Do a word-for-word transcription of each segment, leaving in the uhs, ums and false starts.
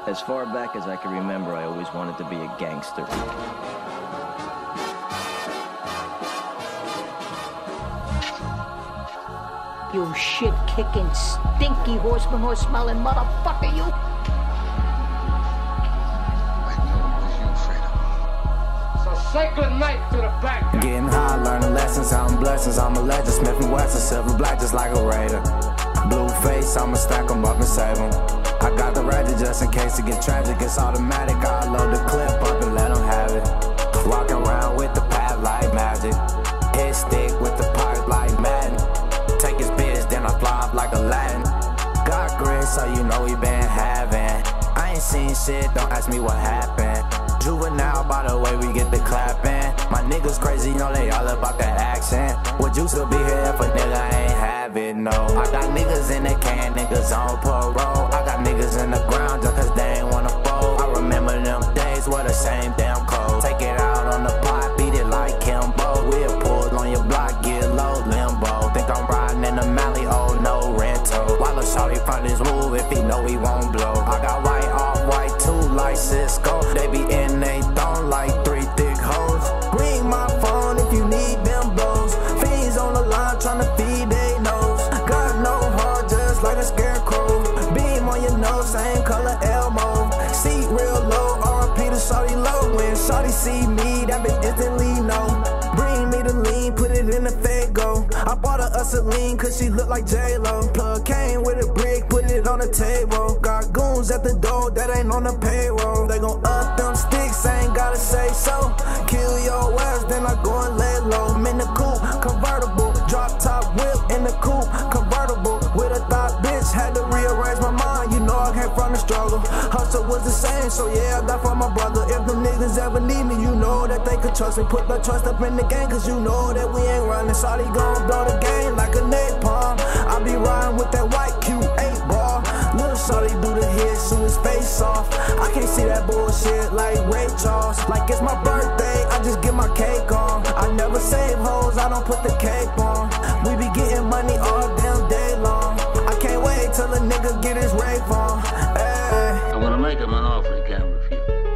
As far back as I can remember, I always wanted to be a gangster. You shit-kicking, stinky horseman horse-smelling motherfucker, you! I know it was you, Fredo. So sacred knife to the back. Getting high, learning lessons, counting blessings. I'm a legend, Smith and Wesson, silver black just like a raider. Blue face, I'ma stack them up and save them. I got the ratchet just in case it get tragic. It's automatic, I load the clip up and let them have it. Walking around with the pad like magic. Hit stick with the pipe like Madden. Take his bitch, then I fly up like a Latin. Got grit, so you know we been having. I ain't seen shit, don't ask me what happened. Juvenile, by the way we get the clapping. My niggas crazy, you know they all about that accent. Would you still be here if a nigga ain't have it? No. I got niggas in the can, niggas on parole. I got niggas in the ground just cause they ain't wanna fold. I remember them days were the same damn cold. Take it out on the pot, beat it like Kimbo. We'll pull on your block, get low, limbo. Think I'm riding in the Mally, oh no rental. While a shawty front his move if he know he won't blow. I got white off white too like Cisco. They be in they thong like three thick hoes. Bring my phone if you need them blows. Fiends on the line tryna feed they nose. Got no heart just like a scarecrow. Beam on your nose, same color Elmo. Seat real low, R P to shawty low. When shawty see me, that bitch instantly know. Bring me the lean, put it in the Fago. I bought her a Celine cause she look like J-Lo. Plug came with a brick, put it on the table. Got goons at the door that ain't on the payroll. They gon' up them sticks, I ain't gotta say so. Kill your ass, then I go and lay low. I'm in the coupe, convertible. Drop top whip in the coupe, convertible. With a thought bitch, had to rearrange my mind. You know I came from the struggle. Hustle was the same, so yeah, I got from my brother. If them niggas ever need me, you know that they could trust me. Put the trust up in the game, cause you know that we ain't running. Shawty gon' blow the game like a napalm. I be riding with that white Q eight ball. Little shawty do the hit, shoot his face off. I can't see that bullshit like Ray Charles. Like it's my birthday, I just get my cake on. I never save hoes, I don't put the cake on. We be getting money all damn day long. I can't wait till a nigga get his rave on. Ay. I'm gonna make him an offer he can't refuse.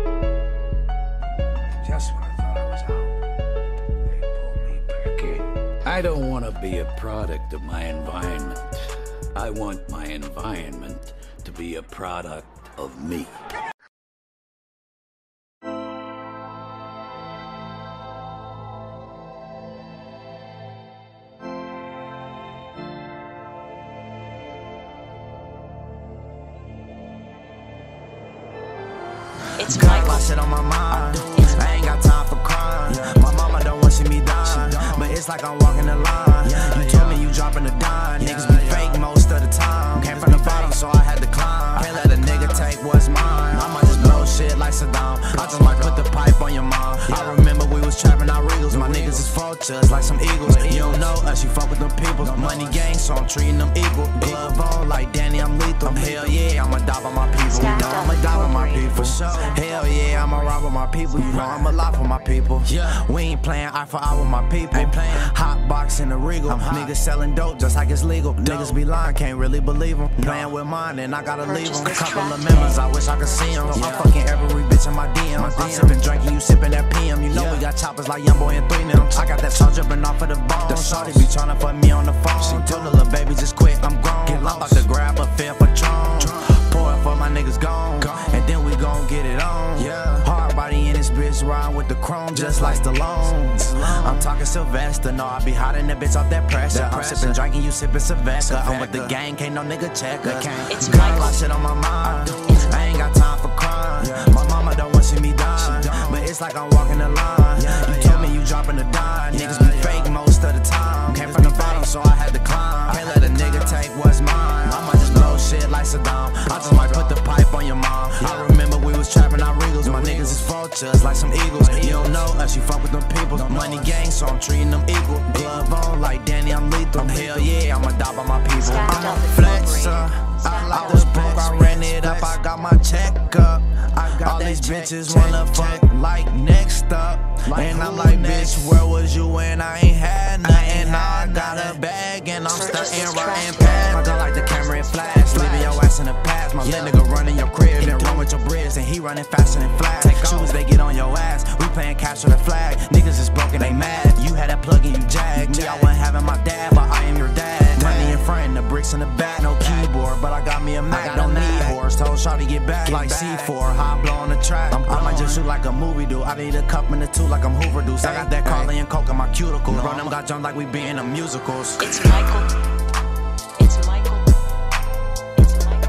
Just when I thought I was out, they pulled me back in. I don't want to be a product of my environment. I want my environment to be a product of me. It's got my shit on my mind. I ain't got time for crime. My mama don't want to see me die, but it's like I'm walking the line. You told me you dropping the dime. Niggas be fake most of the time. Came from the bottom, so I had to climb. Can't let a nigga take what's mine. I might just blow shit like Saddam. I just might put the pipe on your mom. I remember we was trapping our Regals. My niggas is vultures like some eagles. You don't know us, you fuck with them people. Money gang, so I'm treating them equal. Glove on like Danny, I'm lethal. Hell yeah, I'ma die by my people. You know I'ma die by my people. Hell yeah, I'ma rob with my people. You know I'ma lie for my people. We ain't playing eye for eye with my people. Hot box in the Regal. Niggas selling dope just like it's legal. Niggas be lying, can't really believe them. Playing with mine and I gotta leave them. Couple of members, I wish I could see them. I'm fucking every bitch in my D M. I'm sipping drinking, you sipping that P M. You know we got choppers like Young Boy and three them. I got that charge dripping off of the bone. The shawty be tryna fuck me on the phone. She told the little baby just quit, I'm grown. I'm about to grab a fair Patron. Pour it for my niggas gone. And then we gon' get it on. Hard body in this bitch, riding with the chrome just like Stallone. I'm talking Sylvester, no, I be hot in that bitch off that pressure. I'm sipping drinking, you sipping Sylvester. I'm with the gang, can't no nigga check us. It's got a lot shit on my mind. I ain't got time for crime. My mama don't want to see me die, but it's like I'm walking the line. You told me you dropping the dime. Niggas be fake most of the time. Came from the bottom, so I had to climb. Can't let a nigga take what's mine. I might just blow shit like Saddam. I just might put the pipe on your mom. I remember we was trapping our Regals. My niggas is vultures like some eagles. You don't know us, you fuck with them people. Money gang, so I'm treating them equal. Glove on like Danny, I'm lethal. Hell yeah, I'ma die by my people. I'm a flexer. I was broke, I ran it up, I got my check up. All these bitches wanna fuck like next up. And I'm like, bitch, where was you when I ain't had nothing? I got a bag and I'm stunting right in past. I got like the camera and flash, leaving your ass in the past. My little nigga running your crib, then run with your running faster than flash. Shooters, they get on your ass. We playing cash for the flag. Niggas is broken, they mad. You had that plug and you jagged. Me, I wasn't having my dad, but I am your dad. Money in front, the bricks in the back. No keyboard, but I got me a Mac. Don't need horse. Told Shawty get back like C four. High blow on the track. I might just shoot like a movie do. I need a cup in the two like I'm Hoover Deuce. I got that Carly and Coke in my cuticle. Run them got jumped like we be in the musicals. It's Michael. It's Michael. It's Michael.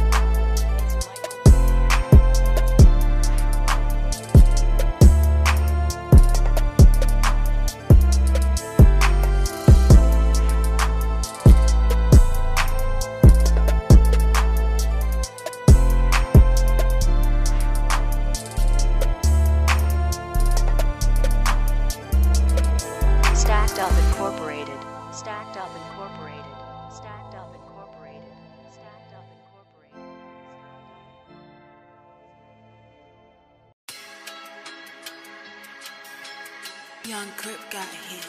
Stacked Up Incorporated. Stacked Up Incorporated. Stacked Up Incorporated. Stacked Up Incorporated. Young Crip got hits.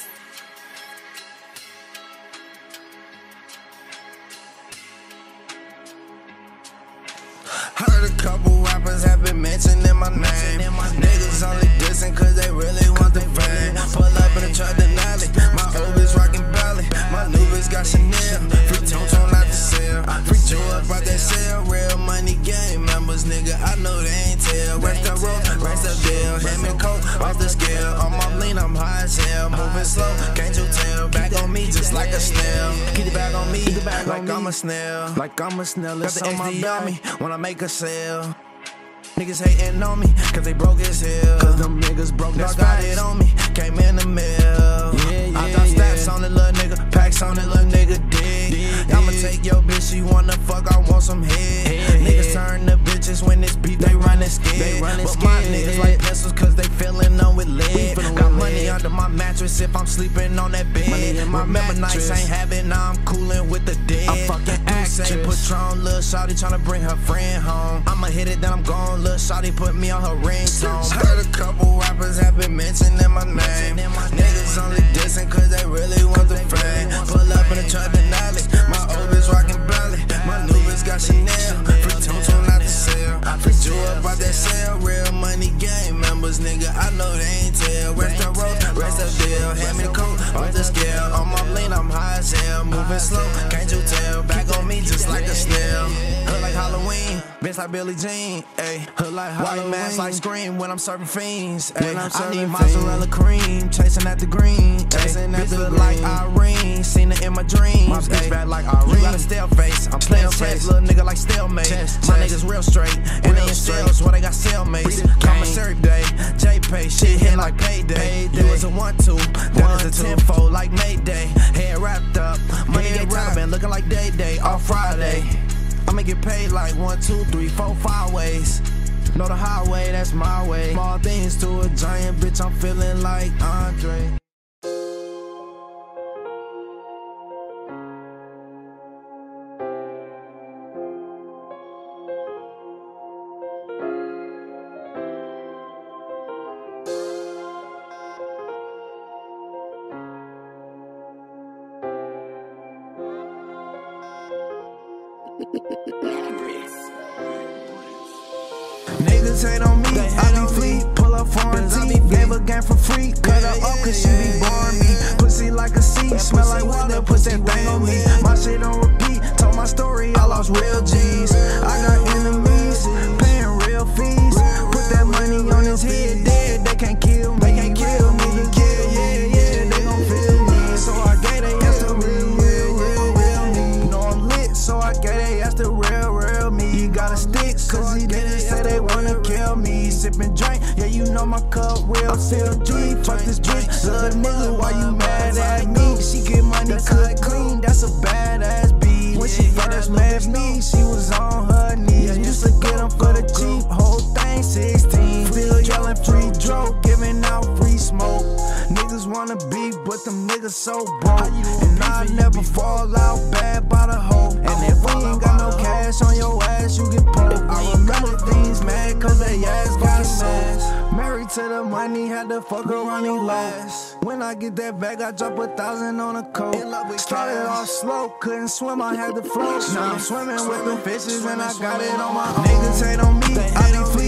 Heard a couple rappers have been mentioning my name. Niggas only dissing cause they really want the fame. Pull up in the truck Denali. My old bitch rockin' belly. My new bitch got Chanel. Free Tonton not to sell. Free Joe about that sale. Real money game members, nigga. I know they ain't tell. Rest the road, rest the deal. Him and Coke off the scale. On my lean, I'm high as hell. Moving slow, can't you tell? Back on me just like a snail. Keep the bag on me, like I'm a snail. Like I'm a snail. It's on my belly when I make a sale. Niggas hating on me, cause they broke as hell. Cause them niggas broke, that's got it on me, came in the mail. Yeah, yeah, I got stats yeah. on the little nigga, packs on the little nigga dick. dig. I'ma take your bitch, she wanna fuck, I want some head. head niggas head. Turn to bitches when it's beef, they running scared. They running but scared. My niggas like pencils cause they feeling them with lead. Got money lead. Under my mattress if I'm sleeping on that bed. Remember mattress. Nights ain't having, now I'm cooling with the dead. I'm fucking actress. Patron, lil' shawty tryna bring her friend home. I'ma hit it, then I'm gone. Lil' shawty put me on her ringtone. Heard a couple rappers have been mentioning my name. Niggas only dissing cause they really want the fame. Pull up in the truck Denali. My old bitch rockin' belly. My new bitch got Chanel. Free Tonton not to sell. Free Jew up out that sale. Real money game members, nigga. I know they ain't tell. Rest the road, rest the deal. Hand me the coat off the scale. On my lean, I'm high as hell. Moving slow, can't you tell? Back on me just like a snail. Hood like Halloween, bitch like Billie Jean. Ayy, hood like Halloween. White mask like Scream when I'm serving fiends. Ayy, I need mozzarella cream, chasing at the green. Ayy, bitch look like Irene, seen it in my dreams. My bitch bad like Irene. You got a stale face, I'm playing face. Little nigga like stalemate. My niggas real straight, and they in sales where they got cellmates. Commissary day, J-Pay, shit hit like payday. It was a one-two, now it's a ten-fold like Mayday. Hair wrapped up, money get Taliban, looking like Day-Day, all Friday. I'ma get paid like one, two, three, four, five ways. Know the highway, that's my way. Small things to a giant bitch, I'm feeling like Andre. Niggas hate on me, I be fleet, pull up foreign tea. Gave a game for free, cut her off cause she be boring me. Pussy like a sea, smell like water, put that thing on me. My shit on repeat, told my story, I lost real G's. I got enemies, paying real fees. Put that money on his head, dead, they can't kill me. They can't kill me, yeah, yeah, yeah, they gon' feel me. So I gave they ass the real, real, real, real me. Know I'm lit, so I gave they ass the real, real me. You gotta stick, cause he didn't say they wanna kill me. Sippin' drink, yeah, you know my cup real still G. Fuck this bitch, little nigga, why you mad at me? She get money cut clean, that's a badass beat. When she first met me, she was on her knees. Used to get them for the cheap, whole thing sixteen. Still yelling free dope, giving out free smoke. Niggas wanna beef, but them niggas so broke. And I never fall out bad by the hoe. And if we ain't got no cash on your ass, you get poked. I remember things mad cause they ass got sold. Married to the money, had to fuck her running last. When I get that bag, I drop a thousand on a coat. Started off slow, couldn't swim, I had to float. Now I'm swimming with the fishes and I got it on my own. Niggas hate on me, I be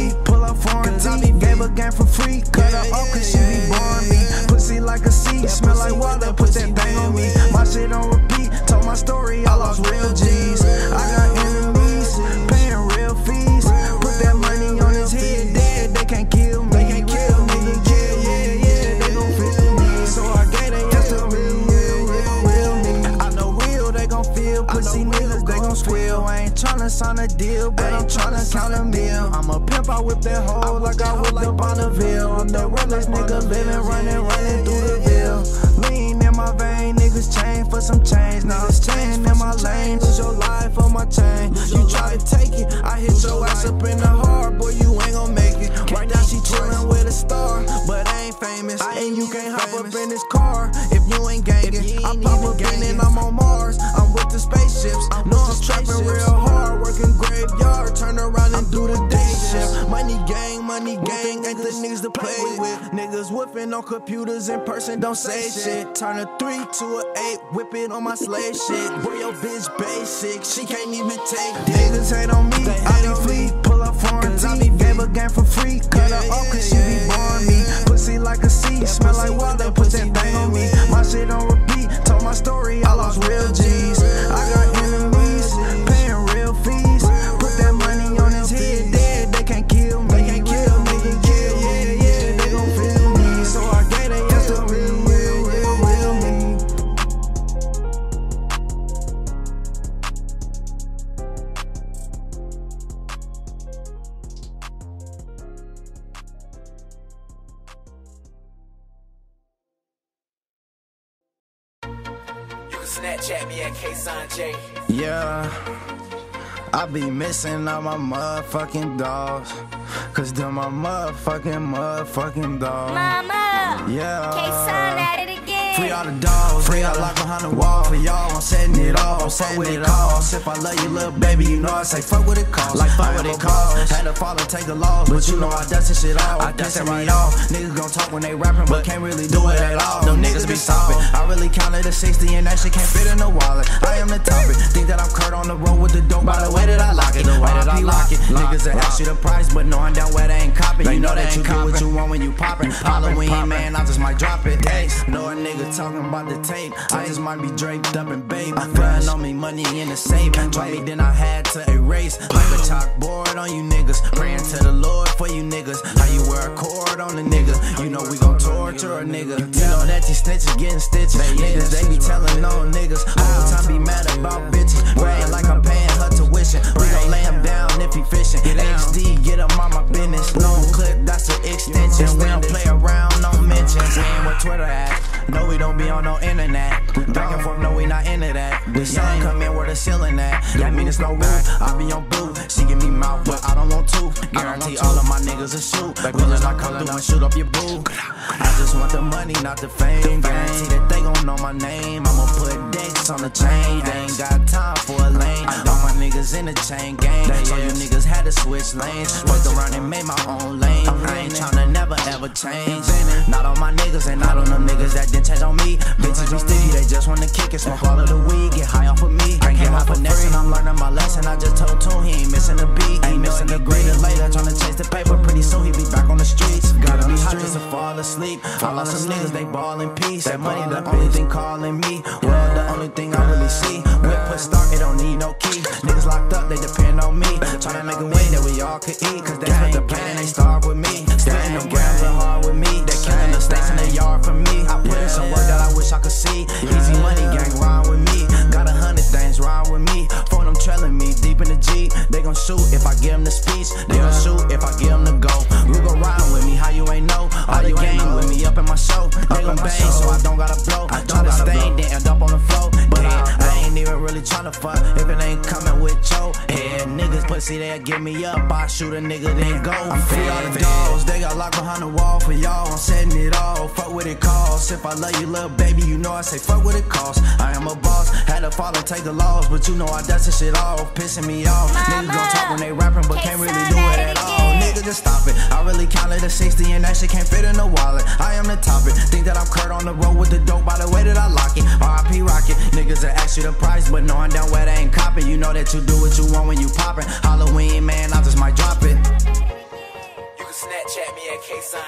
game for free. Cut her off cause she be boring me. Pussy like a sea, smell like water, put that thing on me. My shit on repeat, told my story, I lost real G's. I got enemies, paying real fees. Put that money on his head, dead, they can't kill me. They can't kill me, yeah, yeah, yeah, they gon' feel me. So I gave they ass the real, real, real, real me. I know real, they gon' feel. Pussy niggas, they gon' squeal. I ain't tryna sign a deal, but I'm tryna count a meal. I'm a pimp, I whip that hoe like I whip like Bonneville. I'm the realest nigga living, running, running through the ville. Lean in my vein, niggas chain for some change. Now I'm staying in my lane, lose your life on my chain. You try to take it, I hit your ass up in the heart, boy, you ain't gon' make it. Right now she chillin' with a star, but I ain't famous. And you can't hop up in this car if you ain't gangin'. I pop up in and I'm on Mars, I'm with the spaceships. No, I'm trapping real hard, working graveyard, turn around and do the day shift. Money gang, money gang, ain't the niggas to play with. Niggas whipping on computers in person, don't say shit. Turn a three to a eight, whip it on my slave shit. Boy, your bitch basic, she can't even take dick. Niggas hate on me, I be fleet, pull up foreign tea. Gave a game for free, cut her off cause she be boring me. Pussy like a sea, smell like water, put that thing on me. My shit on repeat, told my story, I lost real G's. I got enemies, paying real fees. Put that money on his head, dead, they can't kill me. They can't kill me, yeah, yeah, yeah, they gon' feel me. So I gave they ass the real, real, real, real me. You can Snapchat me at K Son J. Yeah, I be missing all my motherfucking dogs. Cause they're my motherfucking, motherfucking dogs. Mama! Yeah. K-Son at it again. Free all the dogs, free all locked behind the wall. For y'all, I'm setting it off, I'm fuck with it costs. If I love you, little baby, you know I say fuck with it costs. Like fuck with it costs. Had to follow, take the laws, but you know I dust this shit off. I dust it right off. Niggas gon' talk when they rapping, but can't really do it at all. No niggas be stopping. I really counted to sixty and that shit can't fit in the wallet. I am the topic. Think that I'm Kurt on the road with the dope by the way that I lock it. The way that I lock it. Niggas that ask you the price, but knowing down where they ain't copping. You know that you do what you want when you poppin'. Halloween, man, I just might drop it. Hey, know a nigga talking about the tape. I just might be draped up in babe. Flying on me, money in the safe. Drop me, then I had to erase. Like a chalkboard on you niggas. Praying to the Lord for you niggas. How you wear a cord on the nigga? You know we gon' torture a nigga. You know that these snitches getting stitches. Niggas, they be telling on niggas. All the time be mad about bitches. Bragging like I'm paying her tuition. We gon' lay him down if he fishing. H D, get him on my business. No clip, that's an extension. We don't play around, no mentions. Ain't where Twitter at. No, we don't be on no internet. Back and forth, no, we not into that. The sun come in where the ceiling at. That mean it's no roof. I be on blue. She give me mouth, but I don't want to. Guarantee all of my niggas a shoot. Villains I come through and shoot up your boo. I just want the money, not the fame. Guarantee that they gon' know my name. I'ma put dicks on the chain. They ain't got time for a lane. All my niggas in the chain gang. So you niggas had to switch lanes. Fucked around and made my own lane. I ain't tryna never ever change. Not on my niggas and not on them niggas that didn't change on me. Bitches be sticky, they just wanna kick it. Smoke all of the weed, get high off of me. I get my finesse and I'm learning my lesson. I just told Toon he ain't missing a beat. Ain't missing a grade later, tryna chase the paper. Pretty soon he be back on the streets. Gotta be hot just to fall asleep. I lost some niggas, they ball in peace. That money the only thing calling me. World the only thing I really see. Whip put start, it don't need no key. Niggas locked up, they depend on me. Tryna make a way that we all could eat. Cause they put the plate and they starve with me. Staying them grams are hard with me. They killing the snakes in the yard for me. I put in some work that I wish I could see. Easy money gang rhyme with me. Got a hundred things wrong with me. Phone them trailing me deep in the Jeep. They gon' shoot if I give them the speech. They gon' shoot if I give them the go. You gon' ride with me, how you ain't know? All the gang with me up in my show. They gon' bang so I don't gotta blow. I try to stain, then end up on the floor. But I, I ain't even really tryna fuck if it ain't coming with Joe. Yeah, niggas pussy, they'll give me up. I shoot a nigga, then go. I'm free all the dogs, they got locked behind the wall for y'all. I'm setting it off, fuck what it costs. If I love you, little baby, you know I say fuck what it costs. I am a boss, had to follow, take the laws, but you know I dust this shit off, pissing me off. Mama, niggas gon' talk when they rapping, but can't really do it at all. Nigga, just stop it. I really counted to sixty and that shit can't fit in the wallet. I am the topic. Think that I'm Kurt on the road with the dope by the way that I lock it. R I P Rocket. Niggas that ask you the price, but knowing down where they ain't copping. You know that you do what you want when you poppin'. Halloween, man, I just might drop it. You can Snapchat me at K Son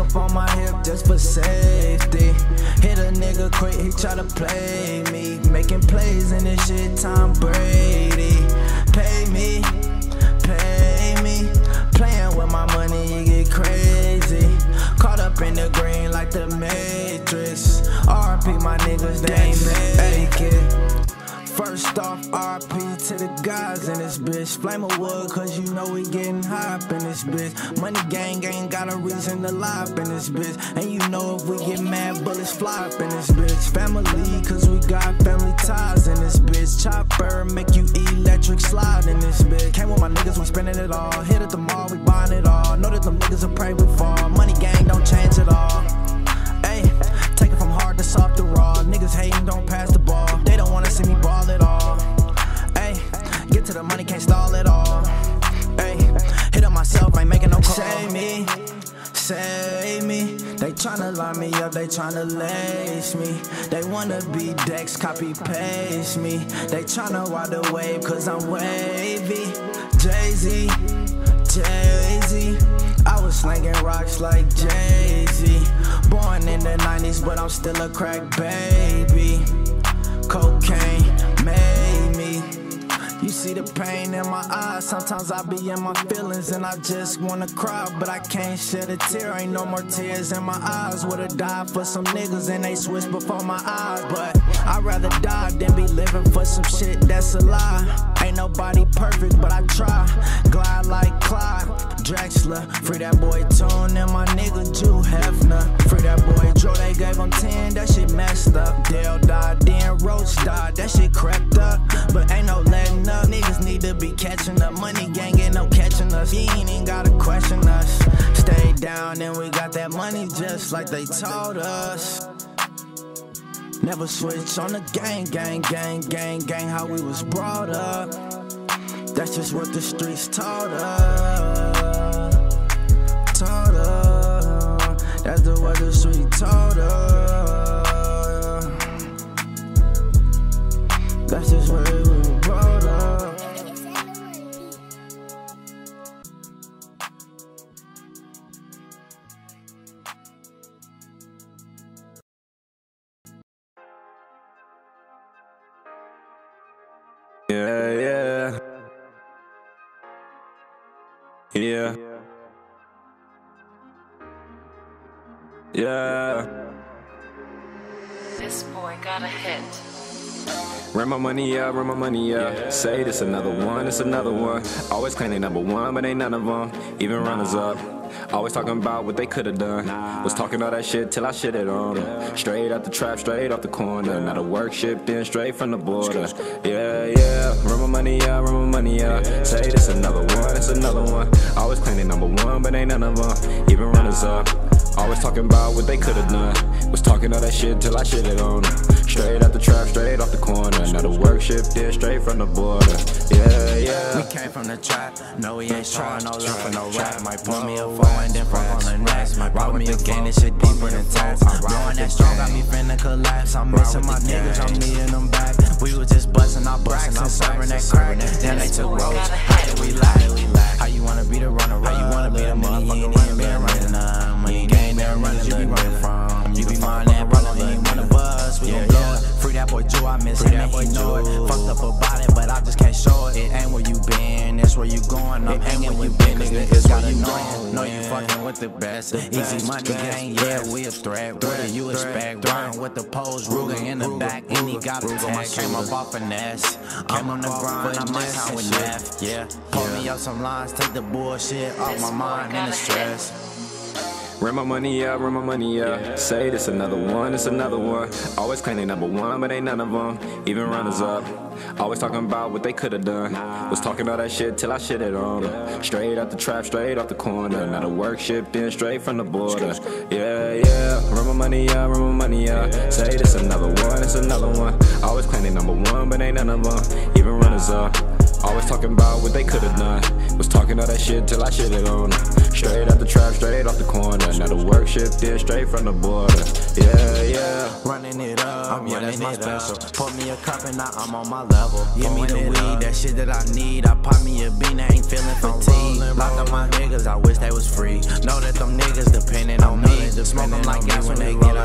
up on my hip just for safety. Hit a nigga quick, he try to play me. Making plays in this shit, Tom Brady. Pay me, pay me. Playing with my money, you get crazy. Caught up in the green like the Matrix. R I P my niggas, they ain't make it. First off, R I P to the guys in this bitch. Flame of wood, cause you know we getting high up in this bitch. Money gang ain't got a reason to lie up in this bitch. And you know if we get mad, bullets fly up in this bitch. Family, cause we got family ties in this bitch. Chopper, make you electric slide in this bitch. Came with my niggas, we spending it all. Hit at the mall, we buying it all. Know that them niggas will pray we fall. Money gang don't change at all. Ayy, take it from hard to soft to raw. Niggas hating, don't pass the ball. They don't wanna see me ball at all. Ayy, get to the money, can't stall at all. Ayy, hit up myself, ain't making no call. Save me, save me. They tryna line me up, they tryna lace me. They wanna be Dex, copy paste me. They tryna ride the wave, cause I'm wavy. Jay-Z, Jay-Z. I was slinging rocks like Jay-Z. Born in the nineties, but I'm still a crack baby. Cocaine made me. You see the pain in my eyes. Sometimes I be in my feelings and I just wanna cry, but I can't shed a tear. Ain't no more tears in my eyes. Would've died for some niggas and they switched before my eyes, but I'd rather die than be living for some shit that's a lie. Ain't nobody perfect, but I try. Glide like Clyde Drexler. Free that boy Tune and my nigga Jew Hefner. Free that boy Joe, they gave him ten, that shit messed up. Dale died, then Roach died, that shit crept up. But ain't no letting up, niggas need to be catching up. Money gang ain't no catching us, you ain't even gotta question us. Stay down and we got that money just like they told us. Never switch on the gang, gang, gang, gang, gang, how we was brought up. That's just what the streets taught us, taught us. That's the what the streets taught us. That's just what we was brought up. Yeah, yeah. Yeah. Yeah. This boy got a hit. Run my money up, run my money up. Yeah. Say this another one, it's another one. Always claim they number one, but ain't none of them even runners up. Always talking about what they could've done. Was talking all that shit till I shitted on them. Straight out the trap, straight off the corner. Now the work shipped in straight from the border. Yeah, yeah. Run my money up, run my money up. Say this another one, it's another one. Always claim they number one, but ain't none of them even runners up. Always talking about what they could've done. Was talking all that shit till I shitted on them. Straight out the trap, straight off the corner. Now the work shipped in straight from the border. Yeah, yeah. We came from the trap. No, we ain't showing no love for no rap. Might pull me a four and then fuck on the next. Might rob me again, this shit deeper than tats. Blowing that strong got me finna collapse. I'm missing my niggas, I'm needing them back. We was just busting our bracks and serving that crack. Then they took roads. How did we lie? How you wanna be the runner? How you wanna be the motherfucker running? Been running up. Money ain't been running. You be running from. You be fine and running. You ain't one of us. We gon' blow it. Free that boy Jew, I miss him and he know it. Fucked up about it, but I just can't show it. It ain't where you been, it's where you going. I'm hanging where you been, nigga, it's where you going. Know you fucking with the best. Easy money gang, yeah, we a threat. What do you expect? Riding with the pose, Ruger in the back, and he got a tag. Came up off finesse. Came on the grind, I might sound with Neff. Yeah, pull me up some lines, take the bullshit off my mind and the stress. Run my money up, run my money up. Yeah. Say this another one, it's another one. Always claim they number one, but ain't none of them even runners up. Always talking about what they could've done. Was talking all that shit till I shitted on them. Straight out the trap, straight off the corner. Now the work shipped in straight from the border. Yeah, yeah. Run my money up, run my money up. Say this another one, it's another one. Always claim they number one, but ain't none of them even runners up. Always talking about what they could've done. Was talking all that shit till I shitted on them. Straight out the trap, straight off the corner. Now the work shipped in straight from the border. Yeah, yeah. Running it up, I'm yeah, that's my special. Put me a cup and now I'm on my level. Give me the weed, that shit that I need. I pop me a bean, I ain't feeling fatigued. Locked up my niggas, I wish they was free. Know that them niggas depending on me.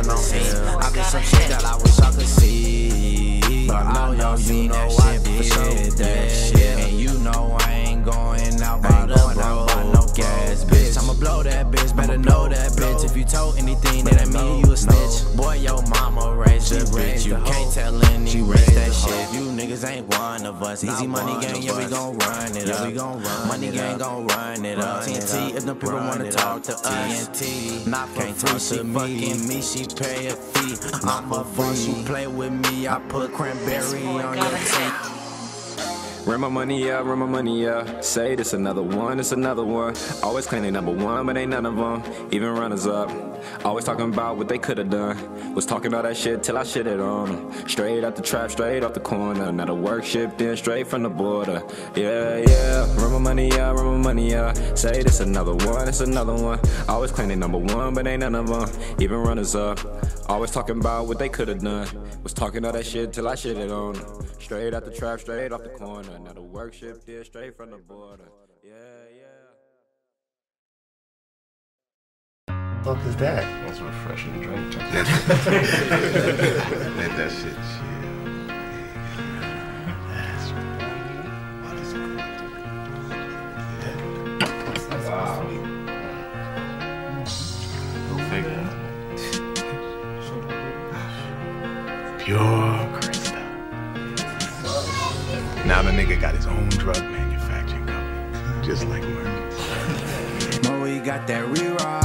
done on me. I did some shit that I wish I could see. But I know y'all seen that shit, for sure. That shit. And you know I ain't going out by the road. No gas, bitch. I'ma blow that bitch, better know that bitch. If you told anything, then that mean you a snitch. Boy, your mama raised you rich. You can't tell any raised that shit. You niggas ain't one of us. Easy money gang, yeah, we gon' run it up. We gon' run Money gang gon' run it up. T N T, if the people wanna talk to us. T N T, not for free, she fucking me, she pay a fee. I'm a boss, you play with me, I put cranberry on your teeth. Run my money up, run my money up. Say this another one, it's another one. Always claim they number one, but ain't none of them even runners up. Always talking about what they could've done. Was talking all that shit till I shit it on them. Straight out the trap, straight off the corner. Now the work shipped in straight from the border. Yeah, yeah. Run my money up, run my money up. Say this another one, it's another one. Always claim they number one, but ain't none of them even runners up. Always talking about what they could've done. Was talking all that shit till I shit it on them. Straight out the trap, straight off the corner. Now the work shipped in straight from the border. Yeah, yeah. What the fuck is that? That's a refreshing drink. Let that shit chill. That's what is good. Yeah. Wow. Go figure. Pure crystal. Now the nigga got his own drug manufacturing company, just like Merc. Know we got that re-rock.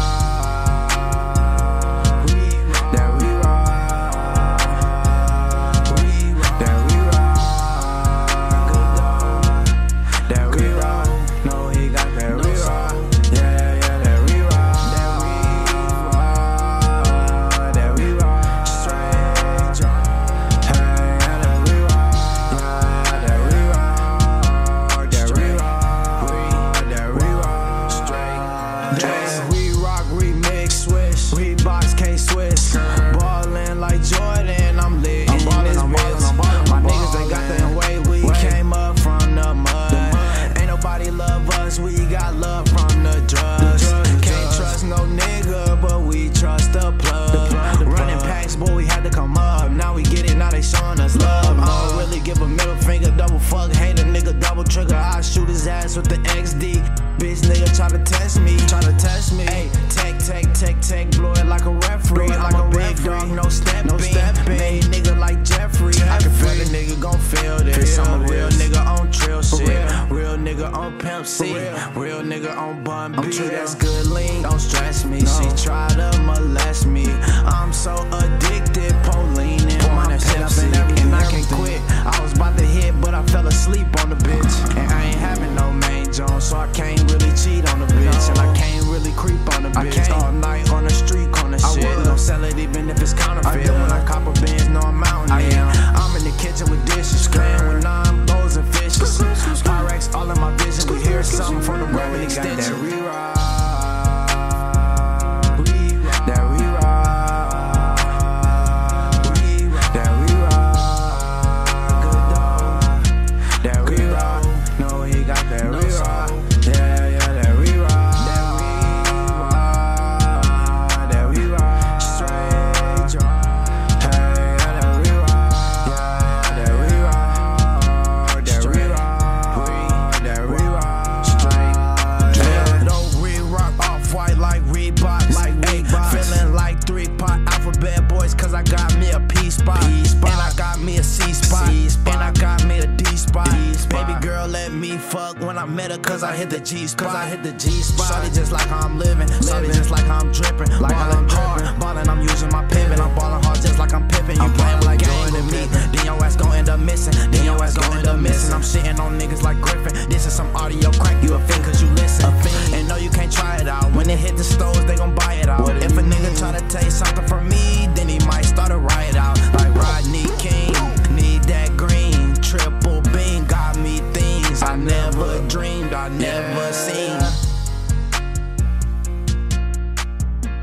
With the X D, bitch nigga try to test me, try to test me. Hey, take, take, take, take, blow it like a referee, like a big dog, no step, no step. Made nigga like Jeffrey, I can feel the nigga gon' feel this. I'm a real nigga on trail shit, real nigga on Pimp C, real nigga on Bun B. That's good lean, don't stress me. She try to molest me. I'm so addicted, Pauline and my Pepsi, and I can't quit. I was about to hit, but I fell asleep on the bitch, and I ain't having no main Jones, so I can't really cheat on the bitch, and I can't really creep on the bitch all night on the street corner shit. I don't sell it even if it's counterfeit. When I cop a Benz, no I'm out in it. I'm in the kitchen with dishes, playing with nine bowls and fishes. Pyrex all in my vision. We hear something from the road extension. That re-rock, that re-rock, that re-rock, good dog, that re-rock. No, he got that re-rock. Yeah, yeah, that re-rock, that re-rock, that re-rock. Straight drop. Hey, yeah, that re-rock. Yeah, that re-rock, that re-rock, that re-rock. Straight. Yeah, don't re-rock off-white like Reebok, like Reebok. Feeling like three-pot alphabet boys, cause I got me a P-spot, and I got me a C-spot, and I got me a D-spot. Baby girl let me fuck when I met her, cause I hit the G-spot, cause I hit the G-spot. Shawty just like how I'm living, living just like how I'm dripping, like ballin' hard, ballin' I'm using my pivot, I'm ballin' hard just like I'm pippin'. You playin' like Jordan to me, then your ass gon' end up missing, then your ass gon' end up missing. I'm shitting on niggas like Griffin, this is some audio crack, you a fiend cause you listen, and no you can't try it out. When it hit the stores they gon' buy it out. If a nigga try to take something from me, then he might start a riot out, like Rodney King. Need that green, triple beam, got me things I never dreamed, I never seen.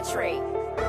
country.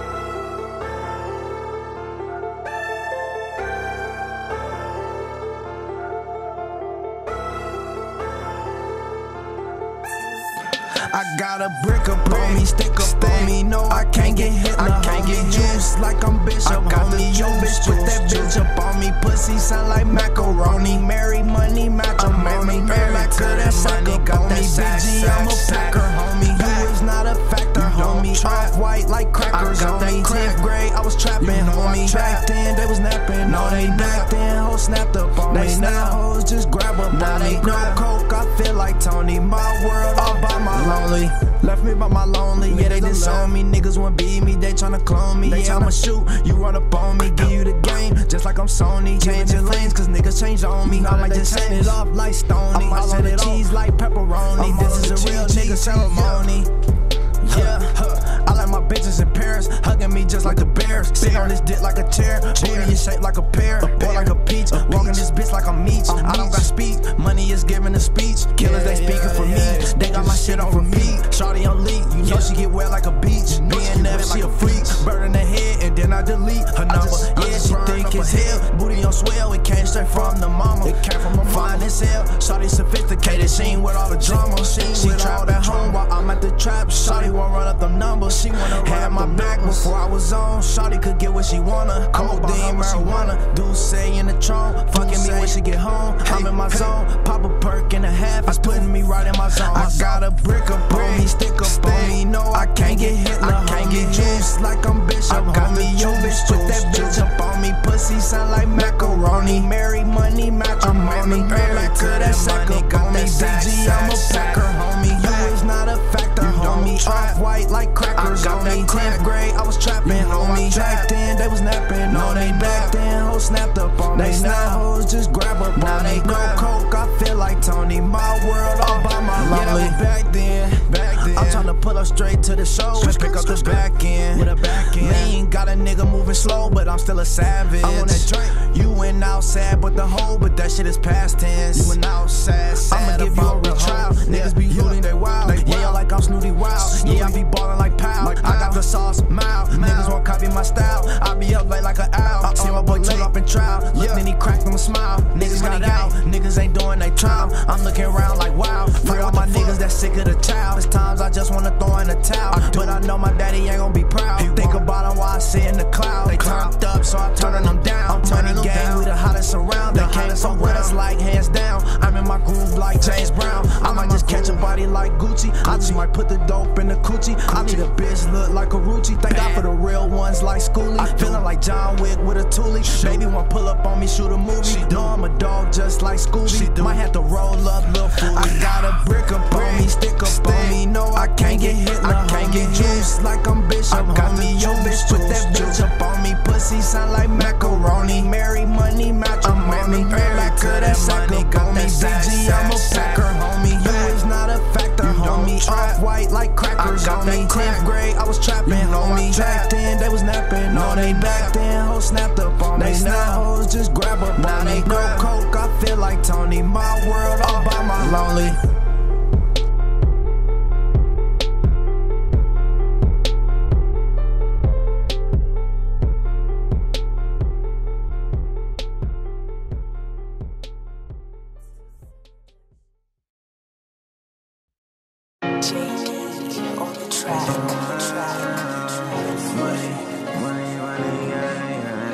I got a brick up on me, stick up on me. No, I can't get hit, I can't get juice like I'm Bishop. Homie, yo, bitch, put that bitch up on me. Pussy sound like macaroni. Marry money, matrimony. Marry like to that money, got that B G, I'm a packer, homie. You is not a factor, homie. Off white like crackers on me. tenth grade, I was trapping, homie. Back then, they was napping. No, they back then, hoes snapped up on me. Now hoes just grab up on me. No coke, I feel like Tony. My world all by my lonely. Left me by my lonely. Yeah, they disown me. Niggas wanna beat me, they tryna clone me. Yeah, I'ma shoot, you run up on me. Give you the game, just like I'm Sony. Changing lanes, cause niggas change on me. I might just set it off like Stoney. I set it cheese like pepperoni. This is a real nigga ceremony. Yeah, huh. I like my bitches in Paris, hugging me just like the Bears. Sit on this dick like a chair, booty is shaped like a pear, or like a peach. Walking this bitch like I'm Meech. I don't got speech, money is giving a speech. Killers they speaking for me, they got my shit on repeat. Shawty on leak, you know she get wet like a beach. B N F, she a freak, burning her head and then I delete her number. Yeah, she think it's hell, booty on swell. It came straight from the mama. It came from my fine as hell. Shawty sophisticated, she ain't with all the drama. She trap at home while I'm at the trap. Shawty won't run up them numbers. She wanna have my back before I was on. Shawty could get what she wanna. Codeine, marijuana, do say in the trunk. Fucking me when she get home. I'm in my zone. Pop a perk and a half. It's putting me right in my zone. I got a brick up on me, stick up on me. No, I can't get hit, I can't get juice like I'm Bishop. Homie, yo, bitch, put that bitch up on me. Pussy sound like macaroni. Marry money, matrimony. Marry like to that sack up on me. B G, I'm a packer, homie. You is not a factor, homie. Off white like crackers on me. tenth grade, I was trapping, homie. Back then, they was napping. No, they back then, hoes snapped up on me. Now hoes just grab up on me. No coke, I feel like Tony. My world all by my lonely. Back then, back then, I'm tryna pull up straight to the show and pick up the back end. With a back end. Lean, got a nigga moving slow, but I'm still a savage. I want that drink. You went out sad, but the hoe, but that shit is past tense. You went out sad, sad. I'ma give you a real trial. Niggas be hooting, they wild. Yeah, like I'm Snooty Wild. Yeah, I be ballin' like Pow. I got the sauce, mild. Niggas won't copy my style. I be up late like an owl. See my boy chill up and trial. Look, then he cracked him a smile. Niggas got out. Niggas ain't doing they trial. I'm looking around like wow. Free all my niggas that sick of the child. There's times I just wanna throw in a towel. But I know my daddy ain't gonna be proud. Think about him while I sit in the cloud. They turned up, so I'm turning them down. Money gang, we the hottest around. They came from with us like hands down. I'm in my groove like James Brown. I might just catch a body like Gucci. I just might put the dope in the coochie. I need a bitch look like a Rucci. Thank God for the real ones like Schoolie. Feeling like John Wick with a toolie. Baby want pull up on me, shoot a movie. No, I'm a dog just like Scooby. Might have to roll up, little fool. I got a brick up on me, stick up on me. No, I can't get hit, I can't get juice like I'm Bishop. Homie, yo, bitch, put that bitch up on me. Pussy sound like macaroni. Marry money, matrimony. Marry like to that sack up on me. B G, I'm a packer, homie. You is not a factor, homie. Off white like crackers on me. tenth grade, I was trapping, homie. Back then, they was napping. No, they back then, hoes snapped up on me. Now hoes just grab up on me. No coke, I feel like Tony. My world all by my lonely. J D on the track, on the track, on the track. Money, money, money, yeah,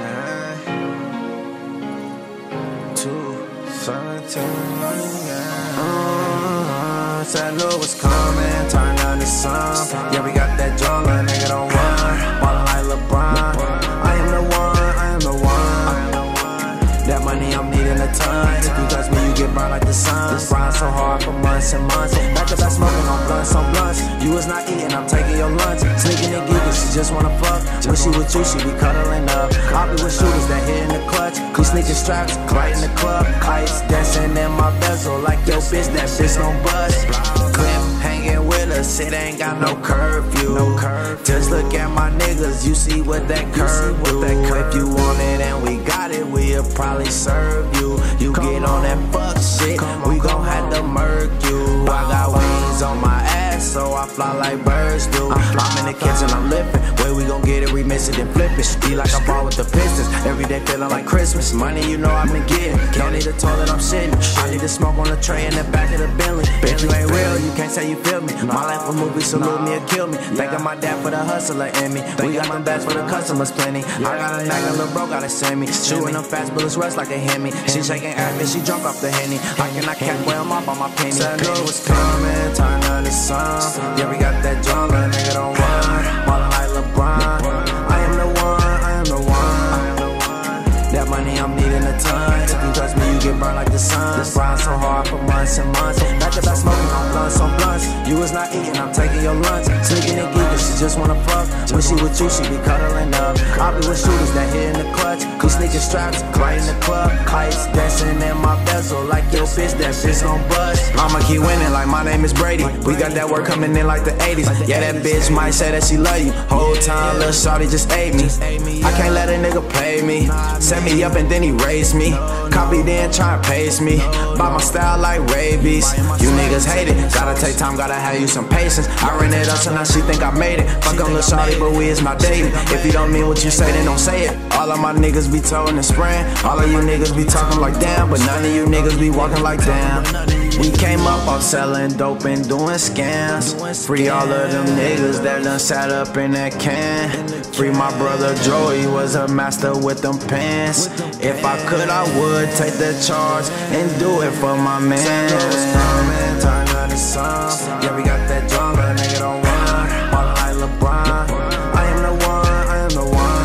yeah. Two seventeen, money, yeah. Uh, said I knew it was coming, turn on the sun. Yeah, we got that jungle, nigga don't run. Ballin' like LeBron. I am the one, I am the one. That money I'm needing a ton. If you touch me, you get burned like the sun. Grind so hard for months and months. Back to back smoking on blunts on blunts. You was not eating, I'm taking your lunch. Sneaking and geeking, she just wanna fuck. When she with you, she be cuddling up. I be with shooters that hit in the clutch. We sneaking straps, right in the club. Ice dancing in my bezel like your bitch, that bitch gon' bust. Clip hanging with us, it ain't got no curfew. Just look at my niggas, you see what that curve do. If you want it and we got it, we'll probably serve you. You get on that fuck shit, we gon' have to murk you. I got wings on my ass, so I fly like birds do. I'm in the kitchen, I'm lifting. Where we gon' get it, we miss it, then flip it. Be like I ball with the Pistons. Every day feeling like Christmas. Money, you know I've been getting. Don't need a toilet, I'm shitting. I need to smoke on the tray in the back of the Bentley. Bitch, you ain't real, you can't say you feel me. My life a movie, salute me or kill me. Thanking my dad for the hustler in me. We got them bags for the customers plenty. I got a knack, a little bro gotta send me. Shooting them fast bullets, rush like they hit me. She shaking ass, and she drunk off the Henny. I cannot catch where I'm off on my penny. Said it was coming, turn on the sun. Yeah, we got that jungle, nigga don't run. Ballin' like LeBron. I am the one, I am the one. That money I'm needing a ton. If you trust me, you get burned like the sun. Grind so hard for months and months. Back to back smoking on blunts on blunts. You was not eating, I'm taking your lunch. Sneaking and geeking, she just wanna fuck. When she with you, she be cuddling up. I be with shooters that hit in the clutch. We sneaking straps, right in the club. Kites dancing in my bezel like your bitch, that bitch gon' bust. I'ma keep winning like my name is Brady. We got that work coming in like the eighties. Yeah, that bitch might say that she love you. Whole time, lil' shawty just ate me. I can't let a nigga play me. Set me up and then he raised me. Copy then try and pace me. Buy my style like rabies. You niggas hate it. Gotta take time, gotta have you some patience. I ran it up so now she think I made it. Fuck on lil' shawty, but we is not dating. If you don't mean what you say, then don't say it. All of my niggas be toting and spraying. All of you niggas be talking like damn, but none of you niggas be walking like damn. We came up off selling dope and doing scams. Free all of them niggas that done sat up in that can. Free my brother Joey, he was a master with them pants. If I could, I would take the charge and do it for my man. Turn on the sun. Yeah, we got that jungle, nigga don't run. Ballin' like LeBron. I am the one, I am the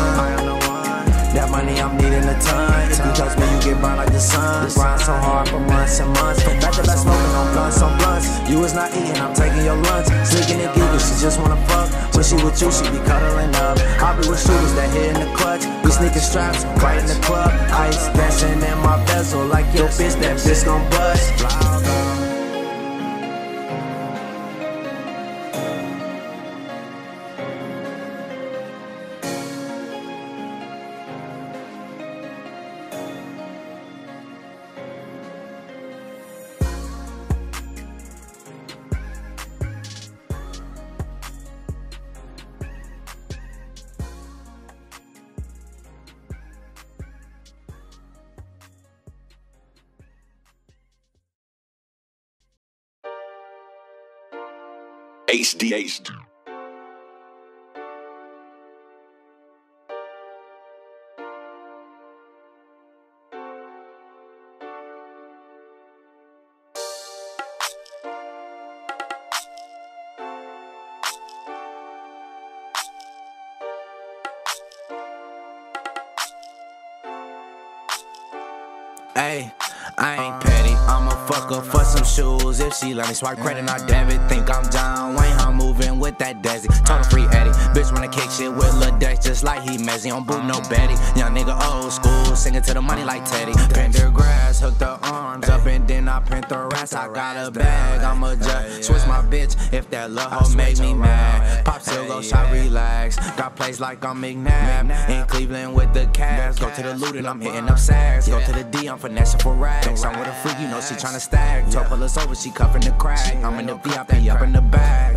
one. That money I'm needing a ton. If you trust me, you get burned like the sun. Grind so hard for months and months. Back to back smoking on blunts on blunts. You was not eating, I'm taking your lunch. Sneaking and geeking, she just wanna fuck. When she with you, she be cuddling up. I be with shooters that hit in the clutch. We sneaking straps, right in the club. Ice dancing in my bezel like your bitch, that bitch gon' bust. H D H. Ay, I ain't petty, I'ma fuck her for some shoes. If she let me swipe credit, not debit. Think I'm John Wayne, I'm moving with that Desi. Total free Eddie, bitch wanna kick shit with Lil Dex, just like he Messi. On boot, no Betty. Young nigga old school, singing to the money like Teddy. Bend their grass, hook the arms up and then I print the rest. I got a bag, I'ma just switch my bitch if that lil' hoe make me mad. Pop still go shot, relax. Got plays like I'm McNabb. In Cleveland with the Cavs. Go to the loot and I'm hitting up sacks. Go to the D, I'm finessing for racks. I'm with a freak, you know she tryna stack. Told pull us over, she cuffing the crack. I'm in the V I P up in the bag.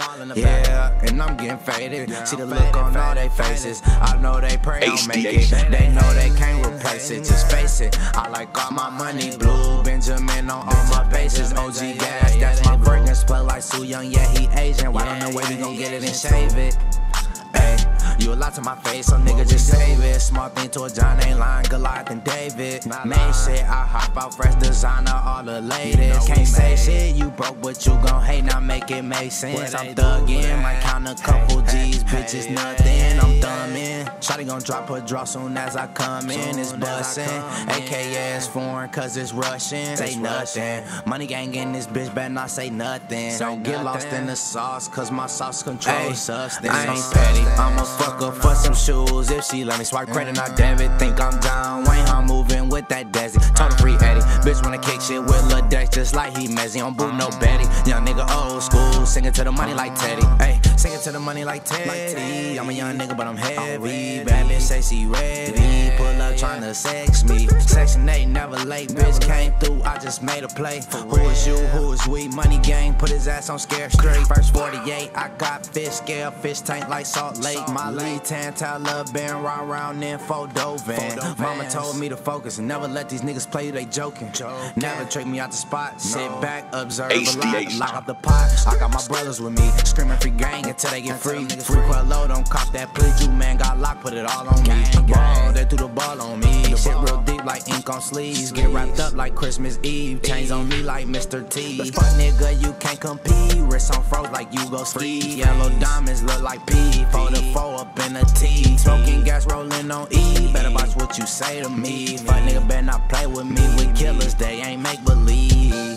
Yeah, and I'm getting faded. See the look on all they faces. I know they pray I'll make it. They know they can't replace it, just face it. I like all my money blue. Benjamin on all my bases. O G gas, that's my fragrance. Play like Soo Young, yeah, he Asian. Why don't know where we gon' get it and shave it? Ay, you a lot to my face, so nigga just save it. Smart thing to a John ain't lying, Goliath and David. Main shit, I hop out fresh designer, all the latest. Can't say shit, you broke, but you gon' hate, now make it make sense. I'm thuggin', might count a couple G's, bitches nothing, I'm thumbin'. Shawty gon' drop her draw soon as I come in, it's bussin'. A K A is foreign, cause it's Russian. Say nothing, money gang in this bitch, better not say nothing. Don't get lost in the sauce, cause my sauce controls substance. I ain't petty, I'ma fuck her for some shoes. If she let me swipe credit, not debit. Think I'm John Wayne, I'm moving with that Desi. Total free Eddie, bitch wanna kick shit with Lil Dex, just like he Messi. On boot, no Betty. Young nigga old school, singing to the money like Teddy. Ay, Sing it to the money like Teddy. I'm a young nigga, but I'm heavy. Bad bitch say she ready. Pull up tryna sex me. Section eight, never late. Bitch came through, I just made a play. Who is you? Who is we? Money gang, put his ass on scare straight. First forty-eight, I got fish scale, fish tank like Salt Lake. My lead tan, Tyler, been round round in photo van. Mama told me to focus and never let these niggas play you, they joking. Never trick me out the spot. Sit back, observe a lot. Lock up the pot. I got my brothers with me, screaming free gang until they get free. Free Quello, don't cop that plea. You man got locked, put it all on me. Ball, they threw the ball on me. Shit real deep like ink on sleeves. Get wrapped up like Christmas Eve. Chains on me like Mister T. Fuck nigga, you can't compete. Wrist on froze like you go ski. Yellow diamonds look like P. Four to four up in a T. Smoking gas rolling on E. Better watch what you say to me. Fuck nigga better not play with me. With killers, they ain't make believe.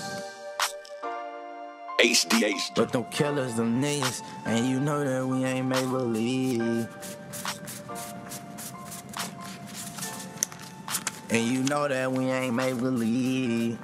H D H. But them killers, them niggas, and you know that we ain't make believe. And you know that we ain't make believe.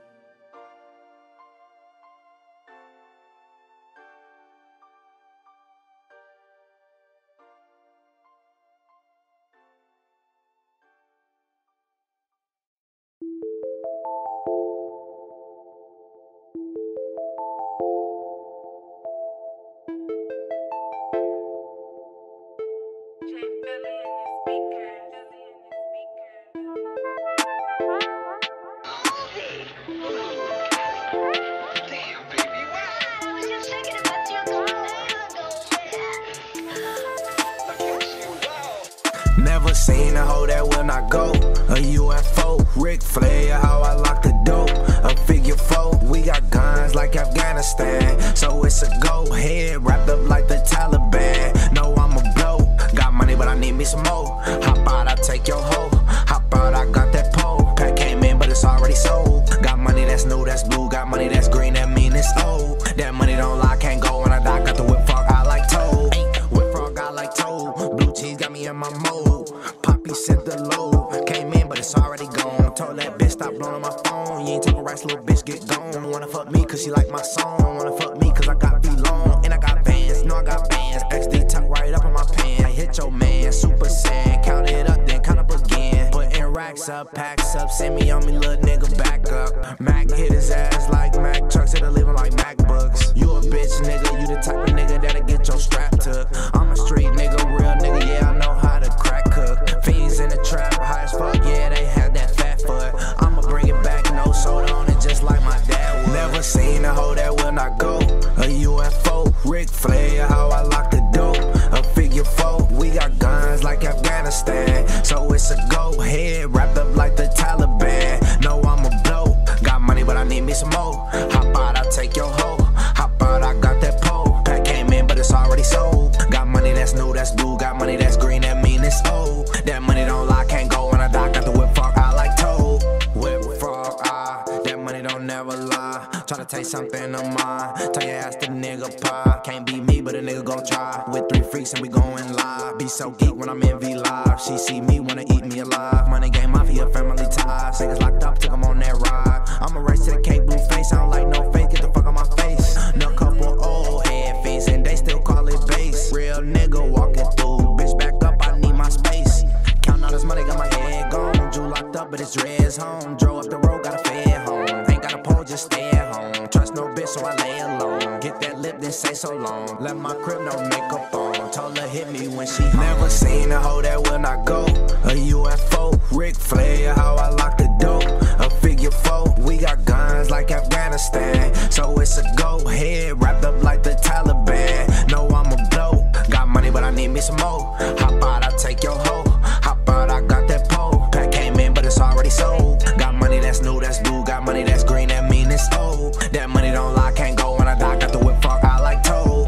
Never seen a hoe that will not go. A U F O, Ric Flair, how I lock the dope. A figure four, we got guns like Afghanistan. So it's a go ahead, wrapped up like the Taliban. No, I'm a blow. Got money, but I need me some more. Hop out, I take your hoe. Hop out, I got that pole. Pack came in, but it's already sold. Got money that's new, that's blue. Got money that's green, that mean it's old. That money don't lie, can't go when I die. Got the whip frog, I like toad. Whip frog, I like toad. Blue cheese got me in my mode. Poppy sent the load. Came in, but it's already gone. Told that bitch stop blowing on my phone. You ain't talking rights, little bitch, get gone. Wanna fuck me cause she like my song. Wanna fuck me cause I got V-Long. And I got Vans, no I got Vans. X D tuck right up on my pants. I hit your man, Super Saiyan. Count it up, then count up again. Putting racks up, packs up. Send me on me, little nigga, back up. Mac hit his ass like Mac trucks. It'll leave him like MacBooks. You a bitch, nigga. You the type of nigga that'll get your strap took. I'm a street nigga, real nigga. Yeah, I know how to crack cook. Fiends in the trap, high as fuck. Yeah, they had that fat foot. I'ma bring it back, no soda on it, just like my dad would. Never seen a hoe that will not go. A U F O, Ric Flair, how I lock the dope. A figure four, we got guns like Afghanistan. So it's a go ahead, wrapped up like the Taliban. No, I'm a blow. Got money, but I need me some more. Hop out, I take your hoe. Hop out, I got that pole. Pack came in, but it's already sold. Got money that's new, that's blue. Got money that's green, that mean it's old. That money don't lie, can't go when I die. Got the whip frog, I like toad. Whip frog, ah, that money don't never lie. Tryna take something of mine. Tell your ass the nigga pie. Can't be me, but a nigga gon' try. With three freaks and we going live. Be so geek when I'm in V Live. She see me, wanna eat me alive. Money game mafia, family ties. Niggas locked up, took them on that ride. I'ma race to the cake, blue face. I don't like no face, get the fuck on my face. No couple old head fiends and they still call it base. Real nigga walking through. Bitch back up, I need my space. Counting all this money, got my head gone. Drew locked up, but it's dreads home. Drove up the road, got a fed home. Ain't got a pole, just stay at home. Trust no bitch, so I lay alone. Get that lip, then say so long. Let my crib no makeup on. Told her hit me when she home. Never seen a hoe that will not go. A U F O, Ric Flair, how I lock the dope. A figure four, we got guns like Afghanistan. So it's a go ahead, wrapped up like the Taliban. No, I'm a blow. Got money, but I need me some more. Hop out, I take your hoe. Hop out, I got that pole. Pack came in, but it's already sold. Got money that's new, that's blue. Got money that's green, that mean it's old. That money don't lie, can't go when I die. Got the whip frog, I like toad.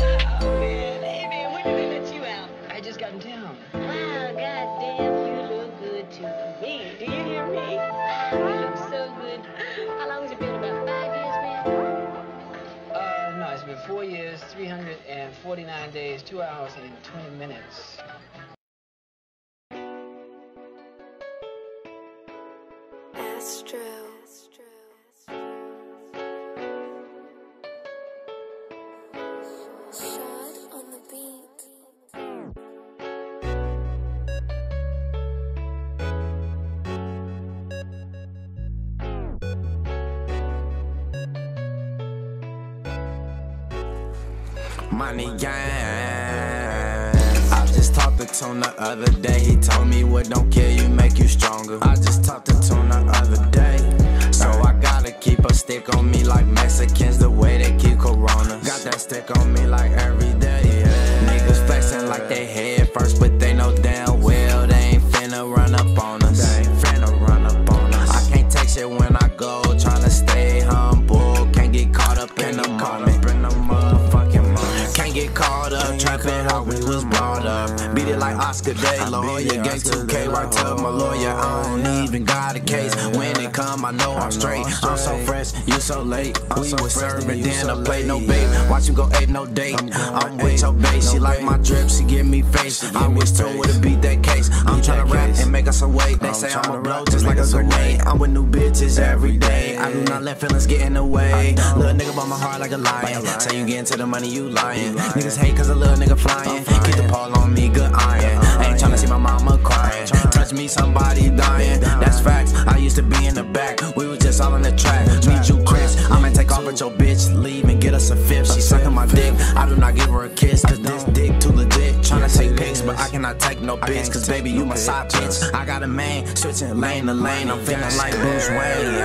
Hey man, when did I let you out? I just got in town. Wow, goddamn, you look good to me. Do you hear me? You look so good. How long has it been? About five years, man? Uh, no, it's been four years, three hundred forty-nine days, two hours, and twenty minutes. Astro. Shot on the money gang. I just talked to Tune the other day. He told me what don't kill you make you stronger. I just talked to Tune the other day. So I gotta keep a stick on me like Mexicans, the way they keep Corona. Got that stick on me like every day, yeah. Niggas flexing like they head first, but they know damn well they ain't finna run up on us. They ain't finna run up on us. I can't take shit when I go, tryna stay humble. Can't get caught up in the moment. Bring the motherfucking money. Can't get caught up, trapping how we was brought up. Beat it like Oscar De La Hoya. Gang two K right to my lawyer. I don't even got a case. When it come, I know I'm straight. I'm so fresh, you so late. We was serving dinner, play no bait. Watch him go ape, no date. I'm with your base. She like my drip, she give me face. I was tuned with a beat that case. I'm tryna rap and make us some weight. They say I'm a blow just like a grenade. I'm with new bitches every day. I do not let feelings get in the way. Little nigga bought my heart like a lion. Say you get into the money, you lying. Niggas hate cause a little nigga flying. Keep the pole on me, good iron. I ain't tryna see my mama crying. Touch me, somebody dying. That's facts. I used to be in the back. We was just all on the track. Meet you, Chris. I'ma take off with your bitch. Leave and get us a fifth. She sucking my dick. I do not give her a kiss. Cause this dick too legit. Tryna take pics, but I cannot take no pics. Cause baby, you my side bitch. I got a man switching lane to lane. I'm feeling like Bruce Wayne.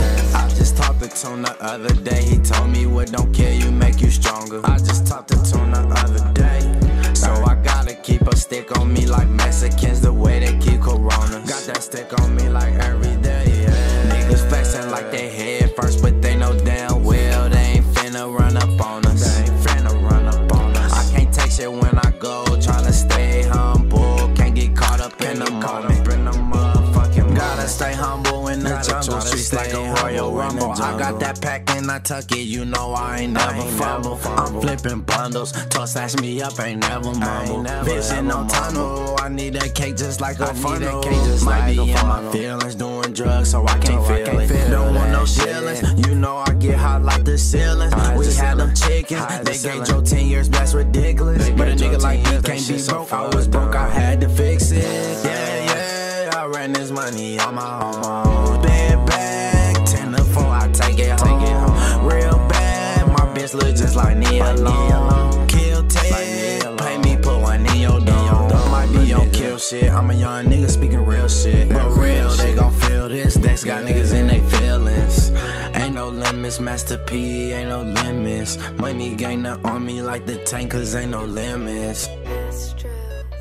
I just talked to Tune the other day. He told me what don't kill you make you stronger. I just talked to Tune the other day. So I gotta keep a stick on me like Mexicans, the way they keep Corona. Got that stick on me like every day, yeah. Niggas flexing like they head first, but they know damn well they ain't finna run up on us. They ain't finna run up on us. I can't take shit when I go, tryna stay humble. Can't get caught up in the moment. Bring the motherfucking gotta stay humble in the jungle. Streets like a Royal Rumble. I got that pack and I tuck it, you know I ain't never fumble. I'm flipping bundles, toss snatch me up, ain't never mumble. Vision on tunnel, I need that cake just like a funnel. Might be in my feelings, doing drugs, so I can't feel it. Don't want no dealings, you know I get hot like the ceilings. We had them chickens, they gave Joe ten years, that's ridiculous. But a nigga like me can't be broke, I was broke, I had to fix it. Yeah, yeah, I ran this money on my own. Bed back, ten to four, I take it home. Real bad, my bitch look just like Nia Long. Kill Ted, pay me, put one in your dome. Might be on kill shit, I'm a young nigga speaking real shit. But real, they gon' feel this, Dex got niggas in they feelings. Ain't no limits, Master P, ain't no limits. Money gang up on me like the tank, cause ain't no limits. That's true.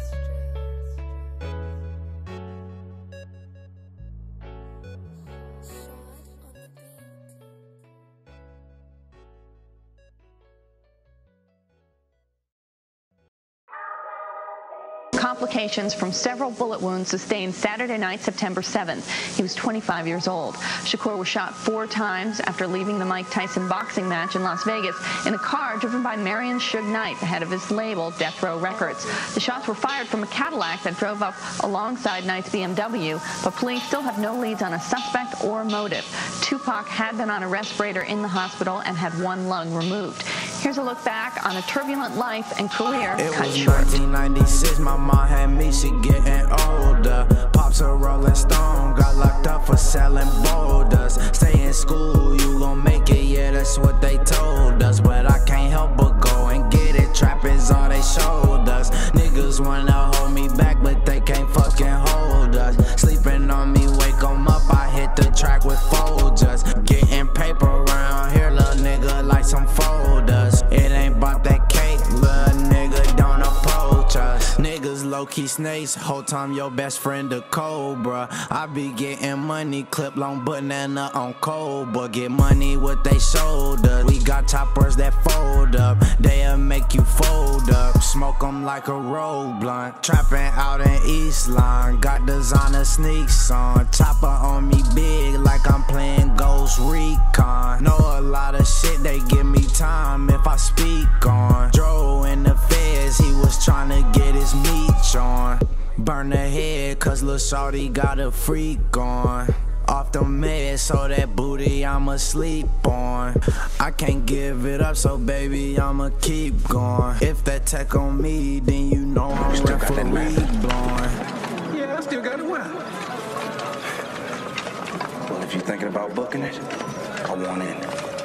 Complications from several bullet wounds sustained Saturday night, September seventh. He was twenty-five years old. Shakur was shot four times after leaving the Mike Tyson boxing match in Las Vegas in a car driven by Marion Suge Knight, the head of his label, Death Row Records. The shots were fired from a Cadillac that drove up alongside Knight's B M W, but police still have no leads on a suspect or motive. Tupac had been on a respirator in the hospital and had one lung removed. Here's a look back on a turbulent life and career it cut was short. nineteen ninety-six, my mom had me, she getting older. Pops a Rolling Stone, got locked up for selling boulders. Stay in school, you gon' make it, yeah, that's what they told us. But I can't help but go and get it, trapping's all they showed us. Niggas wanna hold me back, but they can't fucking hold us. Sleeping on me, wake 'em up, I hit the track with Folgers. Getting paper around here, little nigga, like some folders. It ain't about that cake, little nigga, don't approach us. Niggas low-key snakes, whole time your best friend a cobra. I be getting money, clip long banana on Cobra. Get money with they shoulders. We got choppers that fold up, they'll make you fold up. Smoke 'em like a road blunt. Trapping out in East Line, got designer sneaks on. Chopper on me big like I'm playing Ghost Recon. Know a lot of shit, they give me time if I speak on. Dro in the feds, he was trying to get his meat on. Burn the head, cause lil' shorty got a freak on. Off the meds, so that booty I'ma sleep on. I can't give it up, so baby I'ma keep going. If that tech on me, then you know I'm referee blowing. Yeah, I still got it well. Well, if you're thinking about booking it, I want in.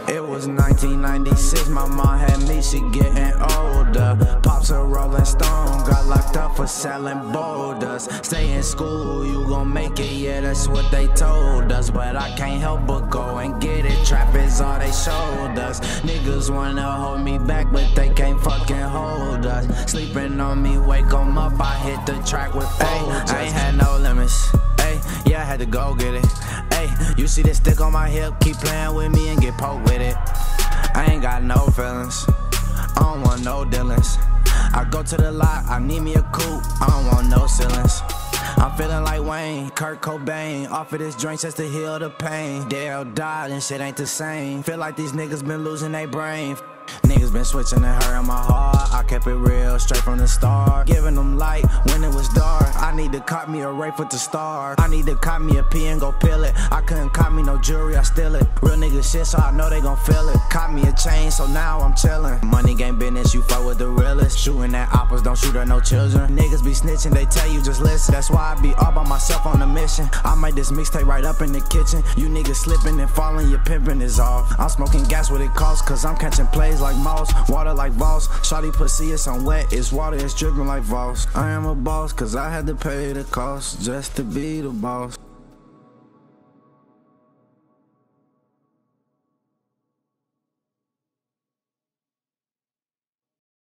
It was nineteen ninety-six, my mom had me, she getting older. Pops a Rolling Stone, got locked up for selling boulders. Stay in school, you gon' make it, yeah, that's what they told us. But I can't help but go and get it, trap is all they showed us. Niggas wanna hold me back, but they can't fucking hold us. Sleeping on me, wake 'em up, I hit the track with folders. I ain't had no limits, ayy, yeah, I had to go get it. Ayy, you see this stick on my hip, keep playing with me and get poked with it. I ain't got no feelings, I don't want no dealings. I go to the lot, I need me a coupe, I don't want no ceilings. I'm feeling like Wayne, Kurt Cobain. Off of this drink just to heal the pain. Dale died and shit ain't the same. Feel like these niggas been losing their brain. Niggas been switching and hurting my heart. I kept it real straight from the start. Giving them light when it was dark. I need to cop me a Wraith with the star. I need to cop me a P and go peel it. I couldn't cop me no jewelry, I steal it. Real nigga shit, so I know they gon' feel it. Cop me a chain, so now I'm chillin'. Money game business, you fuck with the realest. Shooting at oppas, don't shoot at no children. Niggas be snitching, they tell you just listen. That's why I be all by myself on a mission. I made this mixtape right up in the kitchen. You niggas slipping and falling, your pimping is off. I'm smoking gas what it costs, cause I'm catching plays like moss, water like Voss. Shawty pussy, it's on wet, it's water, it's dripping like Voss. I am a boss, cause I had to pay the cost just to be the boss.